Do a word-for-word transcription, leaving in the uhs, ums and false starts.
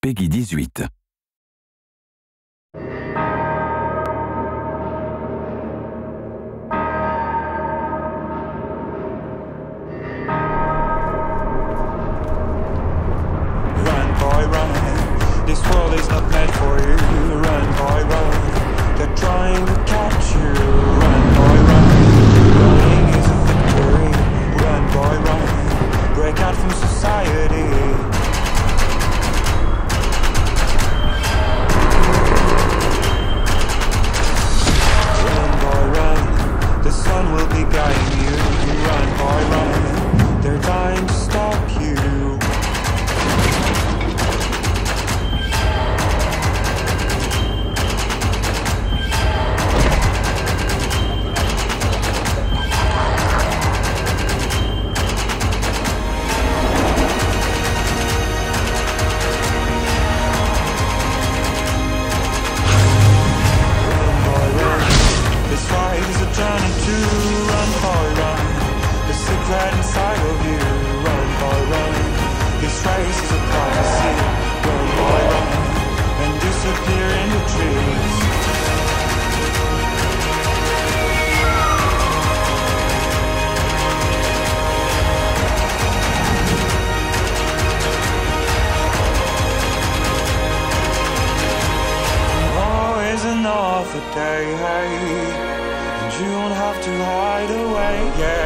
Peggy dix-huit. This world is not meant for you. Run, boy, run. They're trying to catch you. Run, boy, run. Running is a victory. Run, boy, run. Break out from society. Run, boy, run. The sun will be guiding you. Run, boy, run. They're dying to stop you. Right inside of you. Run, boy, run. This race is a prophecy. Run, boy, run. And disappear in the trees. Oh, isn't off a day, hey? And you don't have to hide away, yeah.